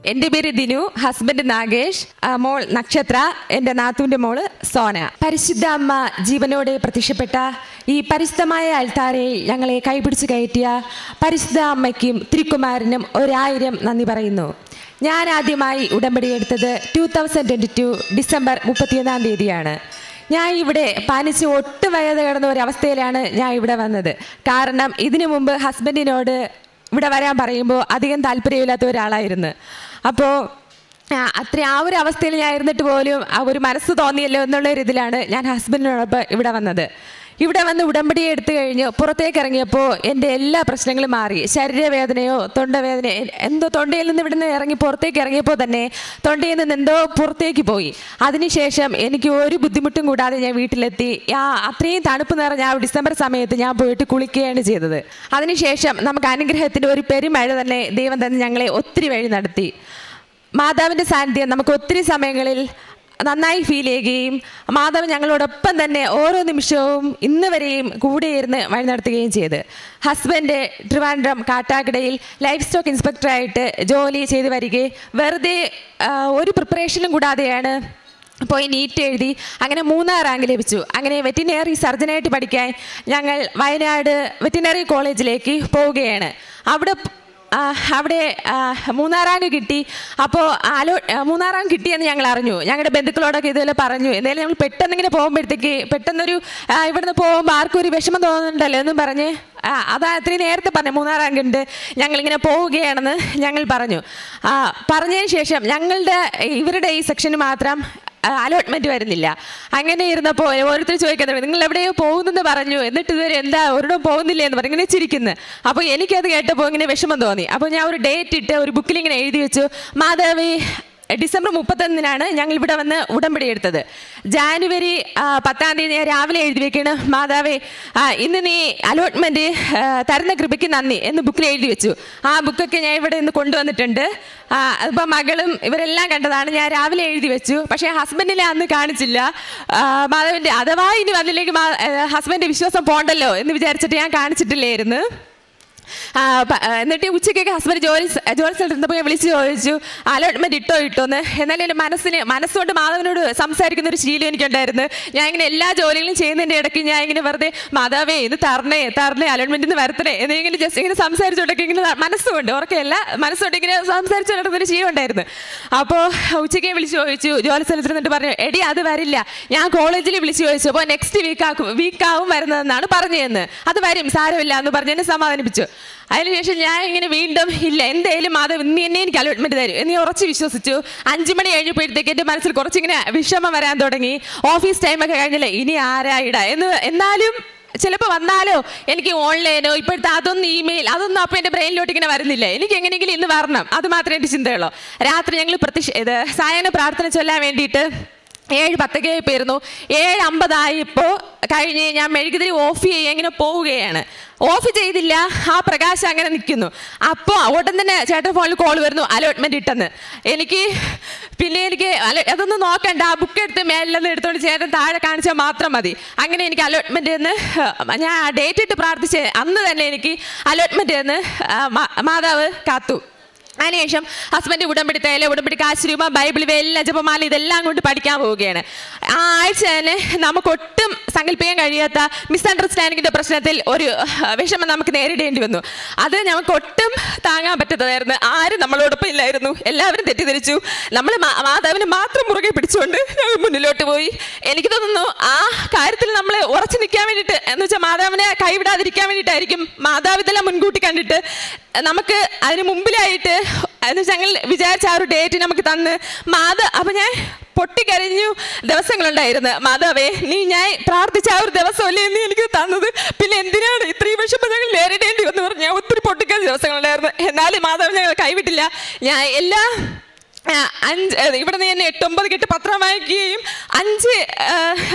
എൻ്റെ പേര് ദിനു, ഹസ്ബൻഡ് നാഗേഷ്, മോൾ നക്ഷത്ര, എൻ്റെ നാത്തൂൻ്റെ മോള് സോന. പരിശുദ്ധ അമ്മ ജീവനോടെ പ്രത്യക്ഷപ്പെട്ട ഈ പരിശുദ്ധമായ അൾത്താരയിൽ ഞങ്ങളെ കൈപിടിച്ച് കയറ്റിയ പരിശുദ്ധ അമ്മയ്ക്കും തിരുക്കുമാരനും 1000 നന്ദി പറയുന്നു. ഞാൻ ആദ്യമായി ഉടമ്പടി എടുത്തത് 2022 ഡിസംബർ 31 തീയതിയാണ്. ഞാൻ ഇവിടെ പനിച്ച് ഒട്ടും വയ്യാതെ കിടന്ന ഒരവസ്ഥയിലാണ് ഞാൻ ഇവിടെ വന്നത്. കാരണം ഇതിനു മുമ്പ് ഹസ്ബൻഡിനോട് ഇവിടെ വരാൻ പറയുമ്പോൾ അധികം താല്പര്യമില്ലാത്ത ഒരാളായിരുന്നു. അപ്പോൾ ആ ഒരു അവസ്ഥയിൽ ഞാൻ ഇരുന്നിട്ട് പോലും ഒരു മനസ്സ് തോന്നിയല്ലോ എന്നുള്ളൊരിതിലാണ് ഞാൻ ഹസ്ബൻഡിനോടൊപ്പം ഇവിടെ വന്നത്. ഇവിടെ വന്ന് ഉടമ്പടി എടുത്തു കഴിഞ്ഞ് പുറത്തേക്ക് ഇറങ്ങിയപ്പോൾ എൻ്റെ എല്ലാ പ്രശ്നങ്ങളും മാറി. ശരീരവേദനയോ തൊണ്ടവേദനയോ എന്തോ തൊണ്ടയിൽ നിന്ന് ഇവിടെ നിന്ന് ഇറങ്ങി പുറത്തേക്ക് ഇറങ്ങിയപ്പോൾ തന്നെ തൊണ്ടയിൽ നിന്ന് എന്തോ പുറത്തേക്ക് പോയി. അതിനുശേഷം എനിക്ക് ഒരു ബുദ്ധിമുട്ടും കൂടാതെ ഞാൻ വീട്ടിലെത്തി. അത്രയും തണുപ്പ് നിറഞ്ഞ ആ ഡിസംബർ സമയത്ത് ഞാൻ പോയിട്ട് കുളിക്കുകയാണ് ചെയ്തത്. അതിനുശേഷം നമുക്ക് അനുഗ്രഹത്തിൻ്റെ ഒരു പെരുമഴ തന്നെ ദൈവം തന്നെ ഞങ്ങളെ ഒത്തിരി വഴി നടത്തി. മാതാവിൻ്റെ സാന്നിധ്യം നമുക്ക് ഒത്തിരി സമയങ്ങളിൽ നന്നായി ഫീൽ ചെയ്യുകയും മാതാവ് ഞങ്ങളോടൊപ്പം തന്നെ ഓരോ നിമിഷവും ഇന്ന് വരെയും കൂടെ ഇരുന്ന് വഴി നടത്തുകയും ചെയ്ത്. ഹസ്ബൻഡ് ട്രിവാൻഡ്രം കാട്ടാക്കടയിൽ ലൈഫ് സ്റ്റോക്ക് ഇൻസ്പെക്ടറായിട്ട് ജോലി ചെയ്ത് വരികയും വെറുതെ ഒരു പ്രിപ്പറേഷനും കൂടാതെയാണ് പോയി നീറ്റ് എഴുതി അങ്ങനെ 3ാം റാങ്ക് ലഭിച്ചു. അങ്ങനെ വെറ്റിനറി സർജനായിട്ട് പഠിക്കാൻ ഞങ്ങൾ വയനാട് വെറ്റിനറി കോളേജിലേക്ക് പോവുകയാണ്. അവിടെ 3ാം റാങ്ക് കിട്ടി. അപ്പോൾ 3ാം റാങ്ക് കിട്ടിയെന്ന് ഞങ്ങൾ അറിഞ്ഞു. ഞങ്ങളുടെ ബന്ധുക്കളോടൊക്കെ ഇതുപോലെ പറഞ്ഞു. എന്തായാലും ഞങ്ങൾ പെട്ടെന്ന് ഇങ്ങനെ പോകുമ്പോഴത്തേക്ക് പെട്ടെന്നൊരു ഇവിടുന്ന് പോകുമ്പോൾ ആർക്കും ഒരു വിഷമം തോന്നുന്നുണ്ടല്ലോ എന്നും പറഞ്ഞ് അതാ അത്രയും നേരത്തെ പറഞ്ഞു 3ാം റാങ്ക് ഉണ്ട്, ഞങ്ങളിങ്ങനെ പോവുകയാണെന്ന് ഞങ്ങൾ പറഞ്ഞു. പറഞ്ഞതിന് ശേഷം ഇവരുടെ ഈ സെക്ഷന് മാത്രം അലോട്ട്മെൻറ്റ് വരുന്നില്ല. അങ്ങനെ ഇരുന്നപ്പോൾ ഓരോരുത്തർ ചോദിക്കുന്നത് നിങ്ങൾ എവിടെയോ പോകുന്നെന്ന് പറഞ്ഞു, എന്നിട്ട് ഇതുവരെ എന്താ ഒരിടവും പോകുന്നില്ല എന്ന് പറഞ്ഞു ഇങ്ങനെ ചിരിക്കുന്നു. അപ്പോൾ എനിക്കത് കേട്ടപ്പോൾ ഇങ്ങനെ വിഷമം തോന്നി. അപ്പോൾ ഞാൻ ഒരു ഡേറ്റ് ഇട്ട് ഒരു ബുക്കിൽ ഇങ്ങനെ എഴുതി വെച്ചു. മാതാവി ഡിസംബർ 31 ഞങ്ങൾ ഇവിടെ വന്ന് ഉടമ്പടി എടുത്തത്. ജാനുവരി 10 തീയതി ഞാൻ രാവിലെ എഴുതി വെക്കണം, മാതാവേ ഇന്ന് നീ അലോട്ട്മെൻറ്റ് തരുന്ന കൃപയ്ക്ക് നന്ദി എന്ന് ബുക്കിൽ എഴുതി വെച്ചു. ആ ബുക്കൊക്കെ ഞാൻ ഇവിടെ നിന്ന് കൊണ്ടുവന്നിട്ടുണ്ട്. അതിപ്പോൾ മകളും ഇവരെല്ലാം കണ്ടതാണ്. ഞാൻ രാവിലെ എഴുതി വെച്ചു. പക്ഷേ ഹസ്ബൻഡിനെ അന്ന് കാണിച്ചില്ല. മാതാവിൻ്റെ അഥവാ ഇനി വന്നില്ലെങ്കിൽ ഹസ്ബൻഡ് വിശ്വാസം പോണ്ടല്ലോ എന്ന് വിചാരിച്ചിട്ട് ഞാൻ കാണിച്ചിട്ടില്ലായിരുന്നു. എന്നിട്ട് ഉച്ചയ്ക്കൊക്കെ ഹസ്ബൻഡ് ജോലി സ്ഥലത്ത് ഞാൻ വിളിച്ച് ചോദിച്ചു അലോട്ട്മെൻറ്റ് ഇട്ടോന്ന്. എന്നാലും എൻ്റെ മനസ്സുകൊണ്ട് മാധവനോട് സംസാരിക്കുന്ന ഒരു ശീലം എനിക്കുണ്ടായിരുന്നു. ഞാൻ ഇങ്ങനെ എല്ലാ ജോലികളും ചെയ്യുന്നതിൻ്റെ ഇടയ്ക്ക് ഞാൻ ഇങ്ങനെ വെറുതെ മാതാവേ ഇത് തരണേ അലോട്ട്മെൻറ്റിൽ നിന്ന് വരത്തണേ എന്നിങ്ങനെ ജസ്റ്റ് ഇങ്ങനെ സംസാരിച്ചോണ്ടൊക്കെ ഇങ്ങനെ മനസ്സുകൊണ്ട് ഉറക്കമല്ല മനസ്സുകൊണ്ട് ഇങ്ങനെ സംസാരിച്ചു നടക്കുന്നൊരു ശീലം ഉണ്ടായിരുന്നു. അപ്പോൾ ഉച്ചയ്ക്ക് വിളിച്ച് ചോദിച്ചു ജോലി സ്ഥലത്ത് നിന്നിട്ട് പറഞ്ഞു എടി അത് വരില്ല, ഞാൻ കോളേജിൽ വിളിച്ച് ചോദിച്ചു അപ്പോൾ നെക്സ്റ്റ് വീക്കാവും വരുന്നതെന്നാണ് പറഞ്ഞതെന്ന്. അത് വരും സാരമില്ല എന്ന് പറഞ്ഞ് എന്നെ സമാധാനിപ്പിച്ചു. അതിനുശേഷം ഞാൻ ഇങ്ങനെ വീണ്ടും ഇല്ല എന്തായാലും മാധവ് ഇന്ന് തന്നെ എനിക്ക് അലോട്ട്മെൻറ്റ് തരും എന്ന് ഉറച്ച് വിശ്വസിച്ചു. 5 മണി കഴിഞ്ഞപ്പോഴത്തേക്ക് എൻ്റെ മനസ്സിൽ കുറച്ചിങ്ങനെ വിഷമം വരാൻ തുടങ്ങി. ഓഫീസ് ടൈമൊക്കെ കഴിഞ്ഞില്ല, ഇനി ആരായിട എന്നാലും ചിലപ്പോൾ വന്നാലോ എനിക്ക് ഓൺലൈനോ ഇപ്പോഴത്തെ അതൊന്നും ഇമെയിൽ അതൊന്നും അപ്പോൾ എൻ്റെ ബ്രെയിനിലോട്ട് ഇങ്ങനെ വരുന്നില്ല. എനിക്ക് എങ്ങനെയെങ്കിലും ഇന്ന് വരണം, അത് മാത്രമേ എൻ്റെ ചിന്തയുള്ളൂ. രാത്രി ഞങ്ങൾ സായാഹ്ന പ്രാർത്ഥന ചൊല്ലാൻ വേണ്ടിയിട്ട് 7:10 ആയിപ്പോയിരുന്നു. 7:50 കഴിഞ്ഞ് ഞാൻ മെഴുകുതിരി ഓഫ് ചെയ്യുക ഇങ്ങനെ പോവുകയാണ്. ഓഫ് ചെയ്തില്ല, ആ പ്രകാശം അങ്ങനെ നിൽക്കുന്നു. അപ്പോൾ ഉടൻ തന്നെ ചേട്ടൻ ഫോണിൽ കോൾ വരുന്നു അലോട്ട്മെൻറ്റ് ഇട്ടെന്ന്. എനിക്ക് അതൊന്നും നോക്കണ്ട, ആ ബുക്ക് എടുത്ത് മേലിൽ എടുത്തുകൊണ്ട് ചേട്ടൻ താഴെ കാണിച്ചാൽ മാത്രം മതി. അങ്ങനെ എനിക്ക് അലോട്ട്മെൻറ്റ് എന്ന് ഞാൻ ഡേറ്റ് ഇട്ട് പ്രാർത്ഥിച്ച് അന്ന് തന്നെ എനിക്ക് അലോട്ട്മെൻറ്റ് എന്ന് മാതാവ് കാത്തു. അതിനുശേഷം ഹസ്ബൻഡ് ഉടമ്പടി കാശ് രൂപ ബൈബിൾ ഇവയെല്ലാം ജപമാല ഇതെല്ലാം കൊണ്ട് പഠിക്കാൻ പോവുകയാണ്. ആ ആഴ്ച തന്നെ നമുക്കൊട്ടും സങ്കല്പിക്കാൻ കഴിയാത്ത മിസ്അണ്ടർസ്റ്റാൻഡിങ്ങിൻ്റെ പ്രശ്നത്തിൽ ഒരു വിഷമം നമുക്ക് നേരിടേണ്ടി വന്നു. അത് നമുക്ക് ഒട്ടും താങ്ങാൻ പറ്റാത്തതായിരുന്നു. ആരും നമ്മളോടൊപ്പം ഇല്ലായിരുന്നു, എല്ലാവരും തെറ്റിദ്ധരിച്ചു. നമ്മൾ മാതാവിനെ മാത്രം മുറുകെ പിടിച്ചുകൊണ്ട് ഞങ്ങൾ മുന്നിലോട്ട് പോയി. എനിക്ക് തോന്നുന്നു ആ കാര്യത്തിൽ നമ്മൾ ഉറച്ചു നിൽക്കാൻ വേണ്ടിയിട്ട് എന്ന് വെച്ചാൽ മാതാവിനെ കൈവിടാതിരിക്കാൻ വേണ്ടിയിട്ടായിരിക്കും മാതാവ് ഇതെല്ലാം മുൻകൂട്ടി കണ്ടിട്ട് നമുക്ക് അതിന് മുമ്പിലായിട്ട് എന്ന് ഞങ്ങൾ വിചാരിച്ച ആ ഒരു ഡേറ്റ് നമുക്ക് തന്ന് അപ്പം ഞാൻ പൊട്ടിക്കരഞ്ഞു ദിവസങ്ങളുണ്ടായിരുന്നു. മാതാവേ നീ ഞാൻ പ്രാർത്ഥിച്ച ആ ഒരു ദിവസമല്ലേ നീ എനിക്ക് തന്നത്, പിന്നെ എന്തിനാണ് ഇത്രയും വിഷമം ഞങ്ങൾ നേരിടേണ്ടി വന്നു പറഞ്ഞ് ഞാൻ ഒത്തിരി പൊട്ടിക്കരഞ്ഞ ദിവസങ്ങളുണ്ടായിരുന്നു. എന്നാലും മാതാവ് ഞങ്ങൾ കൈവിട്ടില്ല. ഞാൻ എല്ലാ 5 ഇവിടെ നിന്ന് തന്നെ 8-9 കെട്ട് പത്രം വായിക്കുകയും 5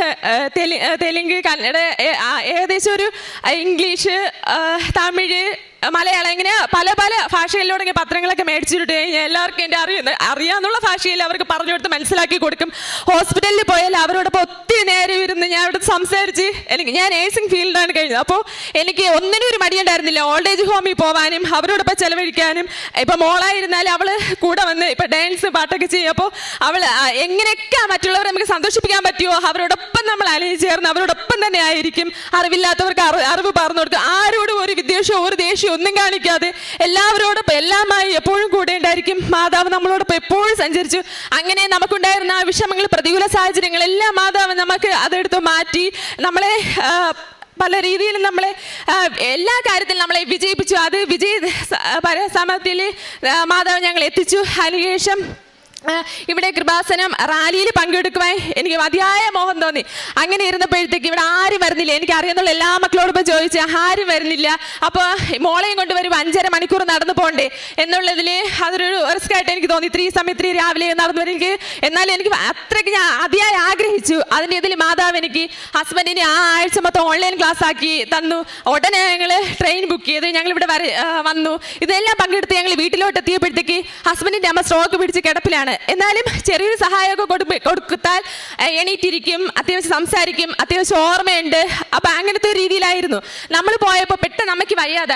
തെലുങ്ക് കന്നഡ ഏകദേശം ഒരു ഇംഗ്ലീഷ് തമിഴ് മലയാളം ഇങ്ങനെ പല പല ഭാഷകളിലൂടെ ഇങ്ങനെ പത്രങ്ങളൊക്കെ മേടിച്ചിട്ട് കഴിഞ്ഞാൽ എല്ലാവർക്കും എൻ്റെ അറിയാന്നുള്ള ഭാഷയിൽ അവർക്ക് പറഞ്ഞു കൊടുത്ത് മനസ്സിലാക്കി കൊടുക്കും. ഹോസ്പിറ്റലിൽ പോയാൽ അവരോടൊപ്പം ഒത്തിരി നേരം ഇരുന്ന് ഞാൻ അവിടെ സംസാരിച്ച് ഞാൻ നേഴ്സിംഗ് ഫീൽഡാണ് കഴിഞ്ഞത്. അപ്പോൾ എനിക്ക് ഒന്നിനും ഒരു മടിയുണ്ടായിരുന്നില്ല. ഓൾഡ് ഏജ് ഹോമിൽ പോകാനും അവരോടൊപ്പം ചെലവഴിക്കാനും. ഇപ്പം മോളായിരുന്നാലും അവൾ കൂടെ വന്ന് ഇപ്പം ഡാൻസ് പാട്ടൊക്കെ ചെയ്യും. അപ്പോൾ അവൾ എങ്ങനെയൊക്കെ മറ്റുള്ളവരെ നമുക്ക് സന്തോഷിപ്പിക്കാൻ പറ്റുമോ അവരോടൊപ്പം നമ്മൾ അലിഞ്ഞു ചേർന്ന് അവരോടൊപ്പം തന്നെ ആയിരിക്കും. അറിവില്ലാത്തവർക്ക് അറിവ് പറഞ്ഞു കൊടുക്കും. ആരോടും ഒരു വിദ്വേഷമോ ഒരു ദേഷ്യമോ ഒന്നും കാണിക്കാതെ എല്ലാവരോടൊപ്പം എല്ലാമായി എപ്പോഴും കൂടെ ഉണ്ടായിരിക്കും. മാതാവ് നമ്മളോടൊപ്പം എപ്പോഴും സഞ്ചരിച്ചു. അങ്ങനെ നമുക്കുണ്ടായിരുന്ന ആ വിഷമങ്ങൾ, പ്രതികൂല സാഹചര്യങ്ങൾ എല്ലാം മാതാവ് നമുക്ക് അതെടുത്ത് മാറ്റി നമ്മളെ പല രീതിയിലും നമ്മളെ എല്ലാ കാര്യത്തിലും നമ്മളെ വിജയിപ്പിച്ചു. അത് സമയത്തിൽ മാതാവ് ഞങ്ങൾ എത്തിച്ചു. അതിനുശേഷം ഇവിടെ കൃപാസനം റാലിയിൽ പങ്കെടുക്കുവാൻ എനിക്ക് മതിയായ മോഹം തോന്നി. അങ്ങനെ ഇരുന്നപ്പോഴത്തേക്ക് ഇവിടെ ആരും വരുന്നില്ല. എനിക്ക് അറിയാന്നുള്ള എല്ലാ മക്കളോടൊപ്പം ചോദിച്ചാൽ ആരും വരുന്നില്ല. അപ്പോൾ മോളെയും കൊണ്ട് വരും 5.5 മണിക്കൂർ നടന്നു പോകണ്ടേ എന്നുള്ളതിൽ അതൊരു റിസ്ക് ആയിട്ട് എനിക്ക് തോന്നി. ഇത്രയും സമയത്ത് രാവിലെ നടന്നു വരും. എന്നാലും എനിക്ക് അത്രയ്ക്ക് ഞാൻ അതിയായി ആഗ്രഹിച്ചു. അതിൻ്റെ ഇതിൽ മാതാവ് എനിക്ക് ഹസ്ബൻഡിനെ ആ ആഴ്ച മൊത്തം ഓൺലൈൻ ക്ലാസ് ആക്കി തന്നു. ഉടനെ ഞങ്ങൾ ട്രെയിൻ ബുക്ക് ചെയ്ത് ഞങ്ങളിവിടെ വന്നു. ഇതെല്ലാം പങ്കെടുത്ത് ഞങ്ങൾ വീട്ടിലോട്ട് എത്തിയപ്പോഴത്തേക്ക് ഹസ്ബൻഡിൻ്റെ അമ്മ സ്ട്രോക്ക് പിടിച്ച് കിടപ്പിലാണ്. എന്നാലും ചെറിയൊരു സഹായമൊക്കെ കൊടുത്താൽ എണീറ്റിരിക്കും, അത്യാവശ്യം സംസാരിക്കും, അത്യാവശ്യം ഓർമ്മയുണ്ട്. അപ്പം അങ്ങനത്തെ ഒരു രീതിയിലായിരുന്നു. നമ്മൾ പോയപ്പോൾ പെട്ടെന്ന് അമ്മയ്ക്ക്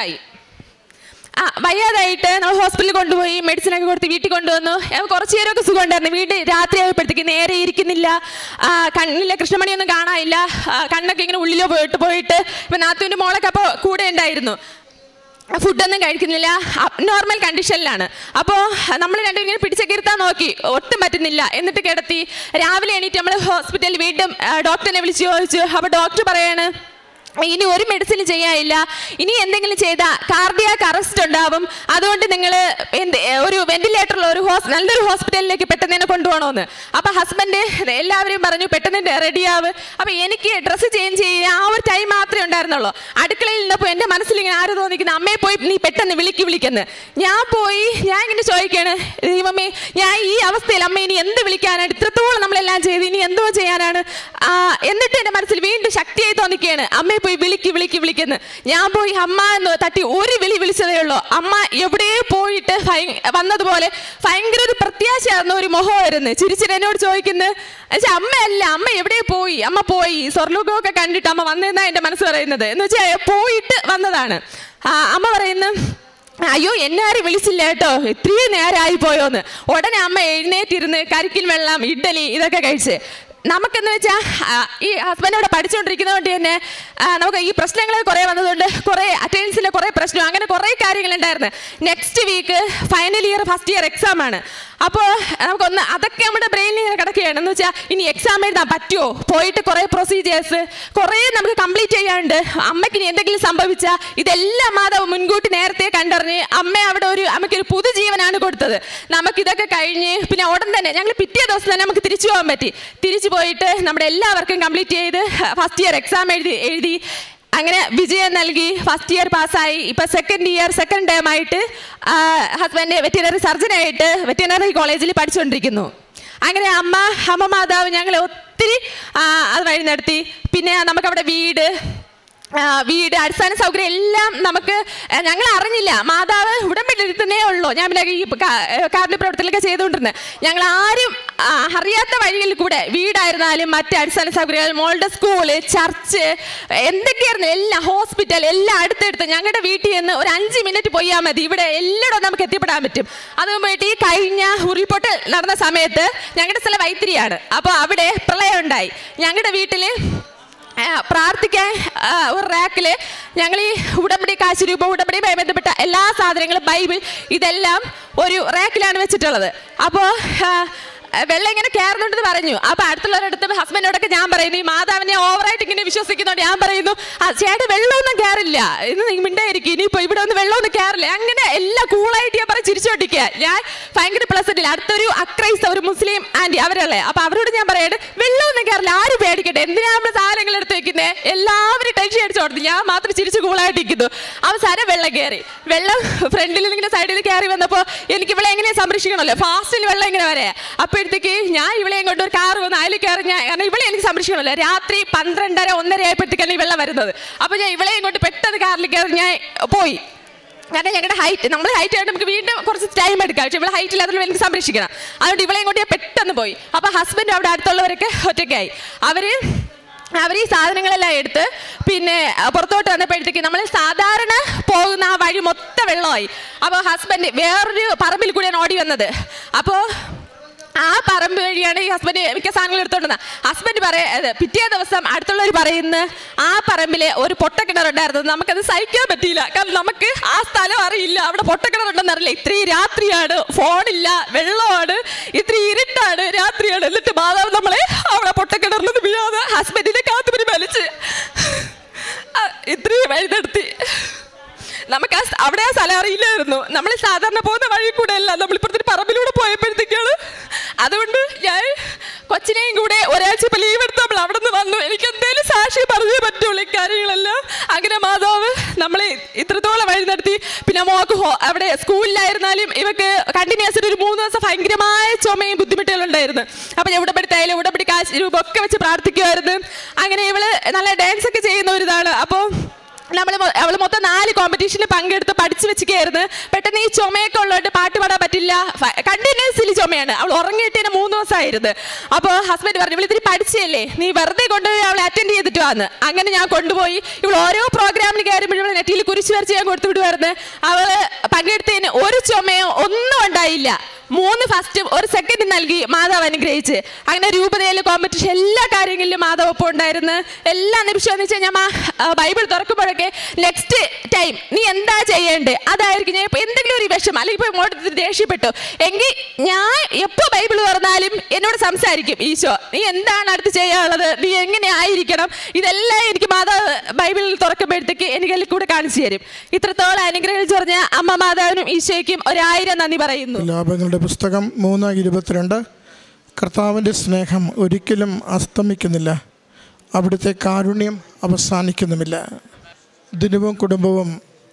വയ്യാതായിട്ട് നമ്മൾ ഹോസ്പിറ്റലിൽ കൊണ്ടുപോയി മെഡിസിനൊക്കെ കൊടുത്ത് വീട്ടിൽ കൊണ്ടുവന്നു. കുറച്ച് നേരമൊക്കെ സുഖം ഉണ്ടായിരുന്നു. വീട് രാത്രി ആയപ്പോഴത്തേക്ക് നേരെ ഇരിക്കുന്നില്ല, കണ്ണിലെ കൃഷ്ണമണിയൊന്നും കാണാനില്ല, കണ്ണൊക്കെ ഇങ്ങനെ ഉള്ളിലോ പോയിട്ട് ഇപ്പം നാത്തൂൻ്റെ മോളൊക്കെ അപ്പോൾ കൂടെ ഉണ്ടായിരുന്നു. ഫുഡൊന്നും കഴിക്കുന്നില്ല, നോർമൽ കണ്ടീഷനിലാണ്. അപ്പോൾ നമ്മൾ രണ്ടും ഇങ്ങനെ പിടിച്ചൊക്കെ ഇരുത്താൻ നോക്കി, ഒട്ടും പറ്റുന്നില്ല. എന്നിട്ട് കിടത്തി. രാവിലെ എണീറ്റ് നമ്മൾ ഹോസ്പിറ്റലിൽ വീണ്ടും ഡോക്ടറിനെ വിളിച്ച് ചോദിച്ചു. അപ്പോൾ ഡോക്ടർ പറയാണ് ഇനി ഒരു മെഡിസിൻ ചെയ്യാനില്ല, ഇനി എന്തെങ്കിലും ചെയ്താൽ കാർഡിയാക് അറസ്റ്റ് ഉണ്ടാവും, അതുകൊണ്ട് നിങ്ങൾ ഒരു വെന്റിലേറ്ററിൽ നല്ലൊരു ഹോസ്പിറ്റലിലേക്ക് പെട്ടെന്ന് തന്നെ കൊണ്ടുപോകണമെന്ന്. അപ്പോൾ ഹസ്ബൻഡ് എല്ലാവരെയും പറഞ്ഞു പെട്ടെന്ന് റെഡിയാവ്. അപ്പോൾ എനിക്ക് ഡ്രസ്സ് ചേഞ്ച് ചെയ്യാൻ ആ ഒരു ടൈം മാത്രമേ ഉണ്ടായിരുന്നുള്ളൂ. അടുക്കളയിൽ നിന്നപ്പോൾ എൻ്റെ മനസ്സിൽ ഇങ്ങനെ ആര് തോന്നിക്കുന്നത് അമ്മയെ പോയി നീ പെട്ടെന്ന് വിളിക്കുന്നു. ഞാൻ ഇങ്ങനെ ചോദിക്കുകയാണ്, ദൈവമേ ഞാൻ ഈ അവസ്ഥയിൽ അമ്മ ഇനി എന്ത് വിളിക്കാനാണ്? ഇത്രത്തോളം നമ്മളെല്ലാം ചെയ്ത് ഇനി എന്തോ ചെയ്യാനാണ്? എന്നിട്ട് എൻ്റെ മനസ്സിൽ വീണ്ടും ശക്തിയായി തോന്നിക്കുകയാണ് അമ്മയെ പോയി വിളിക്കുന്നു. ഞാൻ പോയി അമ്മ എന്ന് തട്ടി ഒരു വിളിച്ചതേ ഉള്ളൂ. അമ്മ എവിടെയോ പോയിട്ട് വന്നതുപോലെ ഭയങ്കര ഒരു പ്രത്യാശയായിരുന്നു, ഒരു മുഖമായിരുന്നു. ചിരിച്ചിട്ട് എന്നോട് ചോദിക്കുന്നത് അമ്മയല്ല, അമ്മ എവിടെയോ പോയി, അമ്മ പോയി സ്വർലോകമൊക്കെ കണ്ടിട്ട് അമ്മ വന്നതെന്നാണ് എൻ്റെ മനസ്സ് പറയുന്നത്. എന്ന് വെച്ചാൽ പോയിട്ട് വന്നതാണ്. അമ്മ പറയുന്നു അയ്യോ എന്നെ ആരും വിളിച്ചില്ല കേട്ടോ, ഇത്രയും നേരമായി പോയോന്ന്. ഉടനെ അമ്മ എഴുന്നേറ്റിരുന്ന് കരിക്കിൻ വെള്ളം, ഇഡ്ഡലി ഇതൊക്കെ കഴിച്ച്. നമുക്കെന്ന് വെച്ചാൽ ഈ ഹസ്ബൻഡോടെ പഠിച്ചുകൊണ്ടിരിക്കുന്നത് കൊണ്ട് തന്നെ നമുക്ക് ഈ പ്രശ്നങ്ങൾ കുറേ വന്നതുകൊണ്ട് കുറേ അറ്റൻഡൻസിലെ കുറേ പ്രശ്നം അങ്ങനെ കുറേ കാര്യങ്ങളുണ്ടായിരുന്നു. Next week final year first year exam ആണ്. അപ്പോൾ നമുക്കൊന്ന് അതൊക്കെ നമ്മുടെ ബ്രെയിനിൽ ഇങ്ങനെ കിടക്കുകയാണ്. എന്ന് വെച്ചാൽ ഇനി എക്സാം എഴുതാൻ പറ്റുമോ, പോയിട്ട് കുറേ പ്രൊസീജിയേഴ്സ് കുറേ നമുക്ക് കംപ്ലീറ്റ് ചെയ്യാനുണ്ട്. അമ്മയ്ക്ക് ഇനി എന്തെങ്കിലും സംഭവിച്ചാൽ ഇതെല്ലാം മാതാവ് മുൻകൂട്ടി നേരത്തെ കണ്ടറിഞ്ഞ് അമ്മയ്ക്കൊരു പുതുജീവനാണ് കൊടുത്തത്. നമുക്കിതൊക്കെ കഴിഞ്ഞ് പിന്നെ ഉടൻ തന്നെ ഞങ്ങൾ പിറ്റേ ദിവസം തന്നെ നമുക്ക് തിരിച്ചു പോകാൻ പറ്റി. തിരിച്ചു പോയിട്ട് നമ്മുടെ എല്ലാവർക്കും കംപ്ലീറ്റ് ചെയ്ത് ഫസ്റ്റ് ഇയർ എക്സാം എഴുതി അങ്ങനെ വിജയം നൽകി ഫസ്റ്റ് ഇയർ പാസ്സായി. ഇപ്പം സെക്കൻഡ് ടേം ആയിട്ട് ഹസ്ബൻഡ് വെറ്റിനറി സർജനായിട്ട് വെറ്റിനറി കോളേജിൽ പഠിച്ചുകൊണ്ടിരിക്കുന്നു. അങ്ങനെ അമ്മ മാതാവ് ഞങ്ങളെ ഒത്തിരി അത് വഴി നടത്തി. പിന്നെ നമുക്കവിടെ വീട് അടിസ്ഥാന സൗകര്യം എല്ലാം ഞങ്ങൾ അറിഞ്ഞില്ല. മാതാവ് ഉടമ്പടിയിരുത്തേ ഉള്ളൂ. ഞാൻ പിന്നെ ഈ കാരുണ്യ പ്രവർത്തനമൊക്കെ ചെയ്തുകൊണ്ടിരുന്നത്. ഞങ്ങൾ ആരും അറിയാത്ത വഴിയിൽ കൂടെ വീടായിരുന്നാലും മറ്റ് അടിസ്ഥാന സൗകര്യങ്ങൾ, മോളുടെ സ്കൂള്, ചർച്ച് എന്തൊക്കെയായിരുന്നു എല്ലാം, ഹോസ്പിറ്റൽ എല്ലാം അടുത്തടുത്ത്. ഞങ്ങളുടെ വീട്ടിൽ നിന്ന് ഒരു 5 മിനിറ്റ് പോയാൽ മതി, ഇവിടെ എല്ലായിടവും നമുക്ക് എത്തിപ്പെടാൻ പറ്റും. അതുകൊണ്ട് ഈ കഴിഞ്ഞ ഉരുൾപൊട്ടൽ നടന്ന സമയത്ത് ഞങ്ങളുടെ സ്ഥലം വൈത്തിരിയാണ്. അപ്പോൾ അവിടെ പ്രളയം ഉണ്ടായി. ഞങ്ങളുടെ വീട്ടിൽ പ്രാർത്ഥിക്കാൻ ഒരു റാക്കില് ഞങ്ങൾ ഈ ഉടമ്പടി കാശുരൂപ ഉടമ്പടിയുമായി ബന്ധപ്പെട്ട എല്ലാ സാധനങ്ങളും ബൈബിൾ ഇതെല്ലാം ഒരു റാക്കിലാണ് വെച്ചിട്ടുള്ളത്. അപ്പോൾ വെള്ളം ഇങ്ങനെ കയറുന്നുണ്ടെന്ന് പറഞ്ഞു. അപ്പൊ അടുത്തുള്ളവരടുത്ത് ഹസ്ബൻഡിനോടൊക്കെ ഞാൻ പറയുന്നു ഈ മാതാവിനെ ഓവറായിട്ട് ഇങ്ങനെ വിശ്വസിക്കുന്നതുകൊണ്ട് ഞാൻ പറയുന്നു ചേട്ടൻ വെള്ളമൊന്നും കയറില്ല, ഇന്ന് നീ മിണ്ടായിരിക്കും, ഇനിയിപ്പോ ഇവിടെ ഒന്നും വെള്ളമൊന്നും കയറില്ല. അങ്ങനെ എല്ലാം കൂളായിട്ട് ഞാൻ പറഞ്ഞ് ചിരിച്ചോണ്ടിരിക്കുക. ഞാൻ ഭയങ്കര പ്ലസന്റിൽ അടുത്തൊരു അക്രൈസ്ത ഒരു മുസ്ലിം ആന്റി അവരുള്ള, അപ്പൊ അവരോട് ഞാൻ പറയട്ടെ വെള്ളമൊന്നും കയറില്ല, ആരും പേടിക്കട്ടെ, എന്തിനാ നമ്മൾ സാധനങ്ങൾ എടുത്ത് വെക്കുന്നത്, എല്ലാവരും ടെൻഷൻ അടിച്ചു കൊടുത്തു. ഞാൻ മാത്രം ചിരിച്ച് കൂളായിട്ടിരിക്കുന്നു. അവസാനം വെള്ളം കയറി. വെള്ളം ഫ്രണ്ടിൽ ഇങ്ങനെ സൈഡിൽ കയറി വന്നപ്പോ എനിക്ക് ഇവിടെ എങ്ങനെ സംരക്ഷിക്കണമല്ലോ, ഫാസ്റ്റിൽ വെള്ളം ഇങ്ങനെ വരെ. അപ്പോഴത്തേക്ക് ഞാൻ ഇവിടെ കൊണ്ട് ഒരു കാറ് വന്ന് അതിൽ കയറി, കാരണം ഇവിടെ എനിക്ക് സംരക്ഷിക്കണമല്ലോ. രാത്രി 12:30-1:30 ആയപ്പോഴത്തേക്കാണ് ഈ വെള്ളം വരുന്നത്. അപ്പൊ ഞാൻ ഇവളെയും കൊണ്ട് പെട്ടെന്ന് കാറിൽ കയറി ഞാൻ പോയി. കാരണം ഞങ്ങളുടെ ഹൈറ്റ്, നമ്മൾ ഹൈറ്റ് ആയിട്ട് നമുക്ക് വീണ്ടും കുറച്ച് ടൈം എടുക്കാം. പക്ഷെ ഇവിടെ ഹൈറ്റ് ഇല്ലാത്തതുകൊണ്ട് എനിക്ക് സംരക്ഷിക്കണം. അതുകൊണ്ട് ഇവളെയും കൊണ്ട് ഞാൻ പെട്ടെന്ന് പോയി. അപ്പോൾ ഹസ്ബൻഡ് അവിടെ അടുത്തുള്ളവരൊക്കെ ഒറ്റയ്ക്കായി. അവർ ഈ സാധനങ്ങളെല്ലാം എടുത്ത് പിന്നെ പുറത്തോട്ട് വന്നപ്പോഴത്തേക്ക് നമ്മൾ സാധാരണ പോകുന്ന ആ വഴി മൊത്തം വെള്ളമായി. അപ്പോൾ ഹസ്ബൻഡ് വേറൊരു പറമ്പിൽ കൂടിയാണ് ഓടി വന്നത്. അപ്പോൾ ആ പറമ്പ് വഴിയാണ് ഈ ഹസ്ബൻഡ് മിക്ക സാധനങ്ങൾ എടുത്തോണ്ടുന്നത്. ഹസ്ബൻഡ് പിറ്റേ ദിവസം അടുത്തുള്ളവർ പറയുന്നു ആ പറമ്പിലെ ഒരു പൊട്ടക്കിണറുണ്ടായിരുന്നു. നമുക്കത് സഹിക്കാൻ പറ്റിയില്ല. കാരണം നമുക്ക് ആ സ്ഥലം അറിയില്ല, അവിടെ പൊട്ടക്കിണറുണ്ടെന്ന് അറിയില്ല. ഇത്രയും രാത്രിയാണ്, ഫോണില്ല, വെള്ളമാണ്, ഇത്രയും ഇരുട്ടാണ്, രാത്രിയാണ്. എന്നിട്ട് മാതാവ് നമ്മളെ അവിടെ പൊട്ടക്കിണറിലൊന്നും വീഴാതെ ഹസ്ബൻഡിനെ കാത്തുപിടി വലിച്ച് ഇത്രയും വഴിതെടുത്തി. നമുക്ക് അവിടെ ആ സ്ഥലം അറിയില്ലായിരുന്നു. നമ്മൾ സാധാരണ പോകുന്ന വഴി കൂടെ അല്ല, നമ്മളിപ്പുറത്തൊരു പറമ്പിലൂടെ പോയപ്പോഴത്തേക്കാണ്. അതുകൊണ്ട് ഞാൻ കൊച്ചിനെയും കൂടെ ഒരാഴ്ച ഇപ്പം ലീവ് എടുത്തപ്പോൾ അവിടെ നിന്ന് വന്നു. എനിക്ക് എന്തായാലും സാക്ഷി പറഞ്ഞേ പറ്റുള്ളൂ ഇക്കാര്യങ്ങളെല്ലാം. അങ്ങനെ മാതാവ് നമ്മളെ ഇത്രത്തോളം വഴി നടത്തി. പിന്നെ മോക്ക് അവിടെ സ്കൂളിലായിരുന്നാലും ഇവക്ക് കണ്ടിന്യൂസ് ഒരു 3 ദിവസം ഭയങ്കരമായ ചുമയും ബുദ്ധിമുട്ടുകളുണ്ടായിരുന്നു. അപ്പം ഉടമ്പടിത്തായാലും ഉടമ്പടി കാശ് രൂപമൊക്കെ വെച്ച് പ്രാർത്ഥിക്കുമായിരുന്നു. അങ്ങനെ ഇവള് നല്ല ഡാൻസ് ഒക്കെ ചെയ്യുന്ന ഒരു ഇതാണ്. അപ്പോൾ അവൾ മൊത്തം 4 കോമ്പറ്റീഷനിൽ പങ്കെടുത്ത് പഠിച്ചു വെച്ചിരിക്കുകയായിരുന്നു. പെട്ടെന്ന് ഈ ചുമയൊക്കെ ഉള്ളതുകൊണ്ട് പാട്ട് പാടാൻ പറ്റില്ല. കണ്ടിന്യൂസ്ലി ചുമയാണ്. അവൾ ഉറങ്ങിയിട്ട് 3 ദിവസമായിരുന്നു. അപ്പോൾ ഹസ്ബൻഡ് പറഞ്ഞു, ഇവൾ ഇത്തിരി പഠിച്ചല്ലേ, നീ വെറുതെ കൊണ്ടുപോയി അവളെ അറ്റൻഡ് ചെയ്തിട്ട് വന്ന്. അങ്ങനെ ഞാൻ കൊണ്ടുപോയി. ഇവൾ ഓരോ പ്രോഗ്രാമിന് കയറുമ്പോഴും ഇവൾ നെറ്റിയിൽ കുരിശ് വരച്ച് ഞാൻ കൊടുത്തു വിടുമായിരുന്നു. അവൾ പങ്കെടുത്തതിന് ഒരു ചുമയോ ഒന്നും ഉണ്ടായില്ല. 3 ഫസ്റ്റും 1 സെക്കൻഡും നൽകി മാതാവ് അനുഗ്രഹിച്ച്. അങ്ങനെ രൂപതയിൽ കോമ്പറ്റീഷൻ എല്ലാ കാര്യങ്ങളിലും മാതാവ് ഒപ്പം ഉണ്ടായിരുന്നു. എല്ലാ നിമിഷവും എന്ന് വെച്ചാൽ ഞാൻ ബൈബിൾ തുറക്കുമ്പോഴൊക്കെ നെക്സ്റ്റ് ടൈം നീ എന്താ ചെയ്യേണ്ടത് അതായിരിക്കും. ഞാൻ ഇപ്പോൾ എന്തെങ്കിലും ഒരു വിഷമം അല്ലെങ്കിൽ ഇപ്പോൾ ഇങ്ങോട്ട് ദേഷ്യപ്പെട്ടു എങ്കിൽ ഞാൻ എപ്പോൾ ബൈബിൾ തുറന്നാലും എന്നോട് സംസാരിക്കും ഈശോ, നീ എന്താണ് അടുത്ത് ചെയ്യാനുള്ളത്, നീ എങ്ങനെ ആയിരിക്കണം, ഇതെല്ലാം എനിക്ക് മാതാവ് ബൈബിളിൽ തുറക്കുമ്പോഴത്തേക്ക് എനിക്ക് കൂടെ കാണിച്ചു തരും. ഇത്രത്തോളം അനുഗ്രഹിച്ചു പറഞ്ഞ അമ്മ മാതാവിനും ഈശോയ്ക്കും 1000 നന്ദി പറയുന്നു. പുസ്തകം 3:22. കർത്താവിൻ്റെ സ്നേഹം ഒരിക്കലും അസ്തമിക്കുന്നില്ല, അവിടുത്തെ കാരുണ്യം അവസാനിക്കുന്നുമില്ല. ദിനവും കുടുംബവും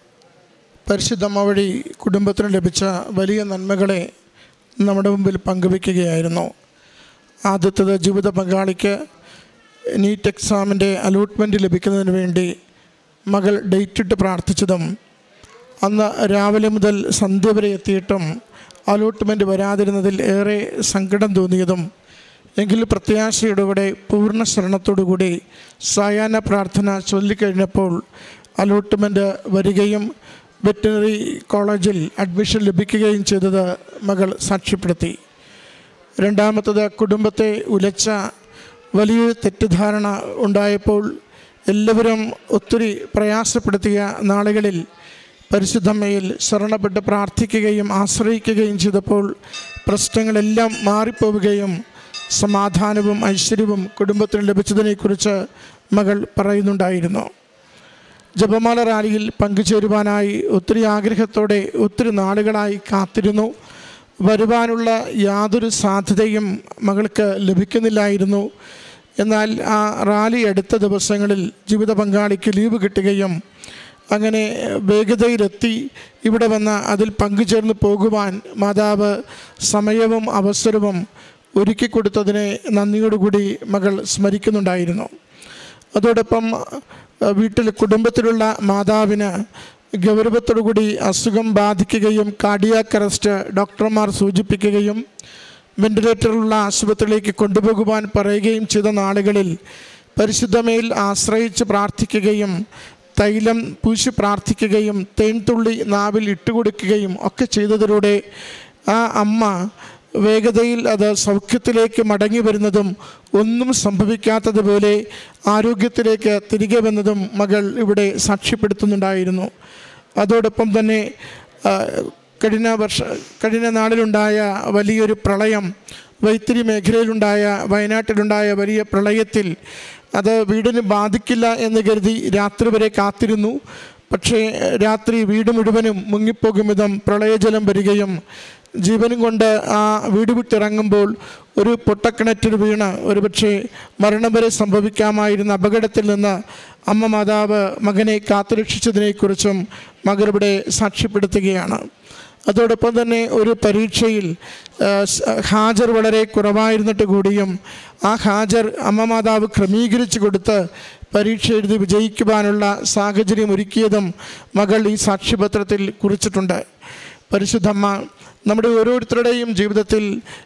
പരിശുദ്ധമ്മ വഴി കുടുംബത്തിന് ലഭിച്ച വലിയ നന്മകളെ നമ്മുടെ മുമ്പിൽ പങ്കുവയ്ക്കുകയായിരുന്നു. ആദ്യത്തേത് ജീവിത പങ്കാളിക്ക് നീറ്റ് എക്സാമിൻ്റെ അലോട്ട്മെൻറ്റ് ലഭിക്കുന്നതിന് വേണ്ടി മകൾ ഡേറ്റിട്ട് പ്രാർത്ഥിച്ചതും അന്ന് രാവിലെ മുതൽ സന്ധ്യ വരെ എത്തിയിട്ടും അലോട്ട്മെൻറ്റ് വരാതിരുന്നതിൽ ഏറെ സങ്കടം തോന്നിയതും എങ്കിൽ പ്രത്യാശയോടുകൂടെ പൂർണ്ണ ശരണത്തോടുകൂടി സായാഹ്ന പ്രാർത്ഥന ചൊല്ലിക്കഴിഞ്ഞപ്പോൾ അലോട്ട്മെൻറ്റ് വരികയും വെറ്റിനറി കോളേജിൽ അഡ്മിഷൻ ലഭിക്കുകയും ചെയ്തത് മകൾ സാക്ഷ്യപ്പെടുത്തി. രണ്ടാമത്തത് കുടുംബത്തെ ഉലച്ച വലിയൊരു തെറ്റിദ്ധാരണ ഉണ്ടായപ്പോൾ എല്ലാവരും ഒത്തിരി പ്രയാസപ്പെടുത്തിയ നാളുകളിൽ പരിശുദ്ധമ്മയിൽ ശരണപ്പെട്ട് പ്രാർത്ഥിക്കുകയും ആശ്രയിക്കുകയും ചെയ്തപ്പോൾ പ്രശ്നങ്ങളെല്ലാം മാറിപ്പോവുകയും സമാധാനവും ഐശ്വര്യവും കുടുംബത്തിന് ലഭിച്ചതിനെക്കുറിച്ച് മകൾ പറയുന്നുണ്ടായിരുന്നു. ജപമാല റാലിയിൽ പങ്കുചേരുവാനായി ഒത്തിരി ആഗ്രഹത്തോടെ ഒത്തിരി നാളുകളായി കാത്തിരുന്നു. വരുവാനുള്ള യാതൊരു സാധ്യതയും മകൾക്ക് ലഭിക്കുന്നില്ലായിരുന്നു. എന്നാൽ ആ റാലി അടുത്ത ദിവസങ്ങളിൽ ജീവിത പങ്കാളിക്ക് ലീവ് കിട്ടുകയും അങ്ങനെ വേഗതയിലെത്തി ഇവിടെ വന്ന് അതിൽ പങ്കുചേർന്ന് പോകുവാൻ മാതാവ് സമയവും അവസരവും ഒരുക്കി കൊടുത്തതിനെ നന്ദിയോടുകൂടി മകൾ സ്മരിക്കുന്നുണ്ടായിരുന്നു. അതോടൊപ്പം വീട്ടിൽ കുടുംബത്തിലുള്ള മാതാവിന് ഗൗരവത്തോടുകൂടി അസുഖം ബാധിക്കുകയും കാർഡിയാക് അറസ്റ്റ് ഡോക്ടർമാർ സൂചിപ്പിക്കുകയും വെന്റിലേറ്ററിലുള്ള ആശുപത്രിയിലേക്ക് കൊണ്ടുപോകുവാൻ പറയുകയും ചെയ്ത നാളുകളിൽ പരിശുദ്ധമയിൽ ആശ്രയിച്ച് പ്രാർത്ഥിക്കുകയും തൈലം പൂശി പ്രാർത്ഥിക്കുകയും തേൻതുള്ളി നാവിൽ ഇട്ടുകൊടുക്കുകയും ഒക്കെ ചെയ്തതിലൂടെ ആ അമ്മ വേഗതയിൽ അത് സൗഖ്യത്തിലേക്ക് മടങ്ങി വരുന്നതും ഒന്നും സംഭവിക്കാത്തതുപോലെ ആരോഗ്യത്തിലേക്ക് തിരികെ വന്നതും മകൾ ഇവിടെ സാക്ഷ്യപ്പെടുത്തുന്നുണ്ടായിരുന്നു. അതോടൊപ്പം തന്നെ കഴിഞ്ഞ നാളിലുണ്ടായ വലിയൊരു പ്രളയം, വൈത്തിരി മേഖലയിലുണ്ടായ വയനാട്ടിലുണ്ടായ വലിയ പ്രളയത്തിൽ അത് വീടിന് ബാധിക്കില്ല എന്ന് കരുതി രാത്രി വരെ കാത്തിരുന്നു. പക്ഷേ രാത്രി വീട് മുഴുവനും മുങ്ങിപ്പോകും വിധം പ്രളയജലം വരികയും ജീവനും കൊണ്ട് ആ വീട് വിട്ടിറങ്ങുമ്പോൾ ഒരു പൊട്ടക്കിണറ്റിൽ വീണ് ഒരുപക്ഷെ മരണം വരെ സംഭവിക്കാമായിരുന്ന അപകടത്തിൽ നിന്ന് അമ്മ മാതാവ് മകനെ കാത്തുരക്ഷിച്ചതിനെക്കുറിച്ചും മകളിവിടെ സാക്ഷ്യപ്പെടുത്തുകയാണ്. അതോടൊപ്പം തന്നെ ഒരു പരീക്ഷയിൽ ഹാജർ വളരെ കുറവായിരുന്നിട്ട് കൂടിയും ആ ഹാജർ അമ്മ മാതാവ് ക്രമീകരിച്ചു കൊടുത്ത് പരീക്ഷ എഴുതി വിജയിക്കുവാനുള്ള സാഹചര്യം ഒരുക്കിയതും മകൾ ഈ സാക്ഷ്യപത്രത്തിൽ കുറിച്ചിട്ടുണ്ട്. പരിശുദ്ധമ്മ നമ്മുടെ ഓരോരുത്തരുടെയും ജീവിതത്തിൽ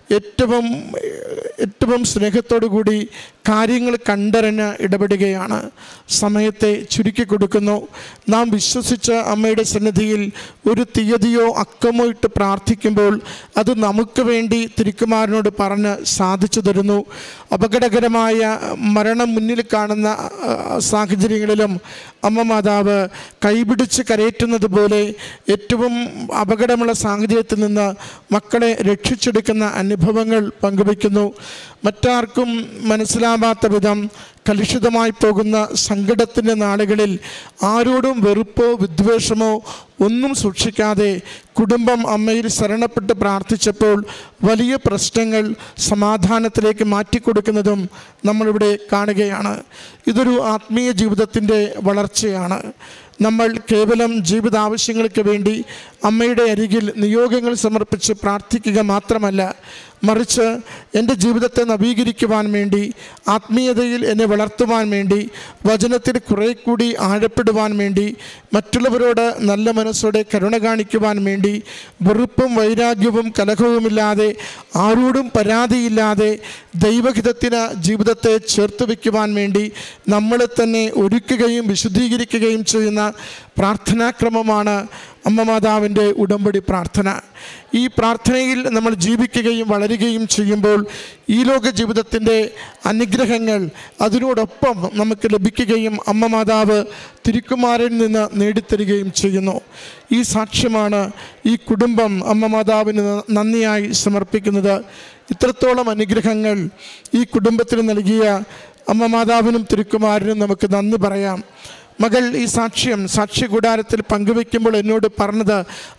ഏറ്റവും സ്നേഹത്തോടു കൂടി കാര്യങ്ങൾ കണ്ടറിഞ്ഞ് ഇടപെടുകയാണ്. സമയത്തെ ചുരുക്കി കൊടുക്കുന്നു. നാം വിശ്വസിച്ച അമ്മയുടെ സന്നിധിയിൽ ഒരു തീയതിയോ അക്കമോ ഇട്ട് പ്രാർത്ഥിക്കുമ്പോൾ അത് നമുക്ക് വേണ്ടി തിരുക്കുമാരനോട് പറഞ്ഞ് സാധിച്ചു തരുന്നു. അപകടകരമായ മരണം മുന്നിൽ കാണുന്ന സാഹചര്യങ്ങളിലും അമ്മ മാതാവ് കൈപിടിച്ച് കരയറ്റുന്നത് പോലെ ഏറ്റവും അപകടമുള്ള സാഹചര്യത്തിൽ നിന്ന് മക്കളെ രക്ഷിച്ചെടുക്കുന്ന അനുഭവങ്ങൾ പങ്കുവയ്ക്കുന്നു. മറ്റാർക്കും മനസ്സിലാവാത്ത വിധം കലുഷിതമായി പോകുന്ന സങ്കടത്തിൻ്റെ നാളുകളിൽ ആരോടും വെറുപ്പോ വിദ്വേഷമോ ഒന്നും സൂക്ഷിക്കാതെ കുടുംബം അമ്മയിൽ ശരണപ്പെട്ട് പ്രാർത്ഥിച്ചപ്പോൾ വലിയ പ്രശ്നങ്ങൾ സമാധാനത്തിലേക്ക് മാറ്റിക്കൊടുക്കുന്നതും നമ്മളിവിടെ കാണുകയാണ്. ഇതൊരു ആത്മീയ ജീവിതത്തിൻ്റെ വളർച്ചയാണ്. നമ്മൾ കേവലം ജീവിതാവശ്യങ്ങൾക്ക് വേണ്ടി അമ്മയുടെ അരികിൽ നിയോഗങ്ങൾ സമർപ്പിച്ച് പ്രാർത്ഥിക്കുക മാത്രമല്ല, മറിച്ച് എൻ്റെ ജീവിതത്തെ നവീകരിക്കുവാൻ വേണ്ടി, ആത്മീയതയിൽ എന്നെ വളർത്തുവാൻ വേണ്ടി, വചനത്തിൽ കുറെ കൂടി ആഴപ്പെടുവാൻ വേണ്ടി, മറ്റുള്ളവരോട് നല്ല മനസ്സോടെ കരുണ കാണിക്കുവാൻ വേണ്ടി, വെറുപ്പും വൈരാഗ്യവും കലഹവുമില്ലാതെ, ആരോടും പരാതിയില്ലാതെ ദൈവഹിതത്തിന് ജീവിതത്തെ ചേർത്ത് വയ്ക്കുവാൻ വേണ്ടി നമ്മളെ തന്നെ ഒരുക്കുകയും വിശുദ്ധീകരിക്കുകയും ചെയ്യുന്ന പ്രാർത്ഥനാക്രമമാണ് അമ്മ മാതാവിൻ്റെ ഉടമ്പടി പ്രാർത്ഥന. ഈ പ്രാർത്ഥനയിൽ നമ്മൾ ജീവിക്കുകയും വളരുകയും ചെയ്യുമ്പോൾ ഈ ലോക ജീവിതത്തിൻ്റെ അനുഗ്രഹങ്ങൾ അതിനോടൊപ്പം നമുക്ക് ലഭിക്കുകയും അമ്മ മാതാവ് തിരുക്കുമാരനിൽ നിന്ന് നേടിത്തരികയും ചെയ്യുന്നു. ഈ സാക്ഷ്യമാണ് ഈ കുടുംബം അമ്മ മാതാവിന് നന്ദിയായി സമർപ്പിക്കുന്നത്. ഇത്രത്തോളം അനുഗ്രഹങ്ങൾ ഈ കുടുംബത്തിന് നൽകിയ അമ്മ മാതാവിനും തിരുക്കുമാരനും നമുക്ക് നന്ദി പറയാം. മകൾ ഈ സാക്ഷ്യകൂടാരത്തിൽ പങ്കുവെക്കുമ്പോൾ എന്നോട് പറഞ്ഞത്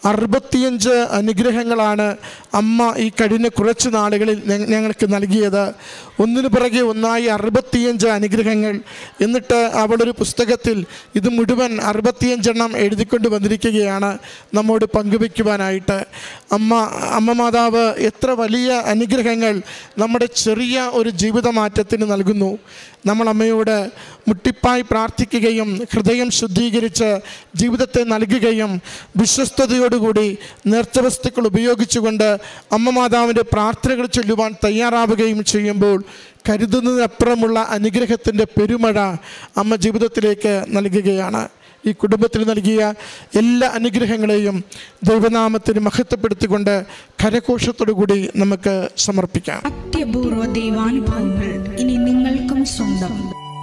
65 അനുഗ്രഹങ്ങളാണ് അമ്മ ഈ കഴിഞ്ഞ കുറച്ച് നാളുകളിൽ ഞങ്ങൾക്ക് നൽകിയത്. ഒന്നിനു പിറകെ ഒന്നായി 65 അനുഗ്രഹങ്ങൾ. എന്നിട്ട് അവളൊരു പുസ്തകത്തിൽ ഇത് മുഴുവൻ 65 എണ്ണം എഴുതിക്കൊണ്ട് വന്നിരിക്കുകയാണ് നമ്മോട് പങ്കുവെക്കുവാനായിട്ട്. അമ്മ മാതാവ് എത്ര വലിയ അനുഗ്രഹങ്ങൾ നമ്മുടെ ചെറിയ ഒരു ജീവിതമാറ്റത്തിന് നൽകുന്നു. നമ്മൾ അമ്മയോട് മുട്ടിപ്പായി പ്രാർത്ഥിക്കുകയും ഹൃദയം ശുദ്ധീകരിച്ച് ജീവിതത്തെ നൽകുകയും വിശ്വസ്തയോടുകൂടി നേർച്ചവസ്തുക്കൾ ഉപയോഗിച്ചുകൊണ്ട് അമ്മ മാതാവിൻ്റെ പ്രാർത്ഥനകൾ ചൊല്ലുവാൻ തയ്യാറാവുകയും ചെയ്യുമ്പോൾ കരുതുന്നതിനപ്പുറമുള്ള അനുഗ്രഹത്തിൻ്റെ പെരുമഴ അമ്മ ജീവിതത്തിലേക്ക് നൽകുകയാണ്. ഈ കുടുംബത്തിൽ നൽകിയ എല്ലാ അനുഗ്രഹങ്ങളെയും ദൈവനാമത്തിന് മഹത്വപ്പെടുത്തിക്കൊണ്ട് കരഘോഷത്തോടുകൂടി നമുക്ക് സമർപ്പിക്കാം. അത്യപൂർവ ദൈവാനുഭവങ്ങൾ ഇനി നിങ്ങൾക്കും സ്വന്തം.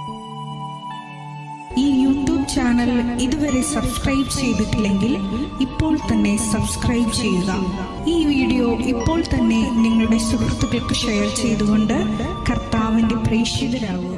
ഈ യൂട്യൂബ് ചാനൽ ഇതുവരെ സബ്സ്ക്രൈബ് ചെയ്തിട്ടില്ലെങ്കിൽ ഇപ്പോൾ തന്നെ സബ്സ്ക്രൈബ് ചെയ്യുക. ഈ വീഡിയോ ഇപ്പോൾ തന്നെ നിങ്ങളുടെ സുഹൃത്തുക്കൾക്ക് ഷെയർ ചെയ്തുകൊണ്ട് കർത്താവിൻ്റെ പ്രേക്ഷിതരാകുക.